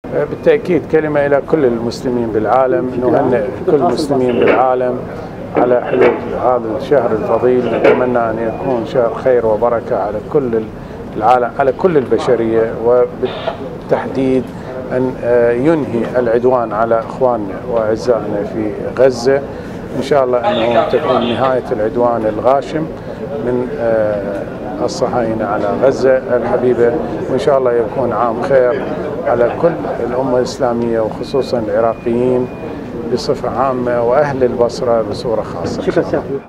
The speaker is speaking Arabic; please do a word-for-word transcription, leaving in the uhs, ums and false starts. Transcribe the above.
بالتأكيد كلمة إلى كل المسلمين بالعالم، نهنئ كل المسلمين بالعالم على حلول هذا الشهر الفضيل. نتمنى أن يكون شهر خير وبركة على كل العالم، على كل البشرية، وبالتحديد أن ينهي العدوان على إخواننا وأعزائنا في غزة. إن شاء الله أنه تكون نهاية العدوان الغاشم من الصهاينة على غزة الحبيبة، وإن شاء الله يكون عام خير على كل الأمة الإسلامية، وخصوصا العراقيين بصفة عامة وأهل البصرة بصورة خاصة.